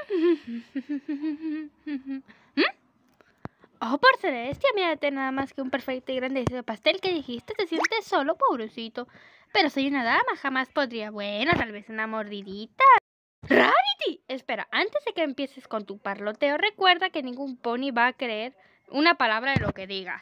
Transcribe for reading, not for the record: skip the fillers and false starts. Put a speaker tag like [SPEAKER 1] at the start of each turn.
[SPEAKER 1] ¿Mm? Oh, por Celestia, mírate nada más que un perfecto y grandioso pastel que dijiste. Te sientes solo, pobrecito. Pero soy una dama, jamás podría. Bueno, tal vez una mordidita. ¡Rarity! Espera, antes de que empieces con tu parloteo, recuerda que ningún pony va a creer una palabra de lo que digas.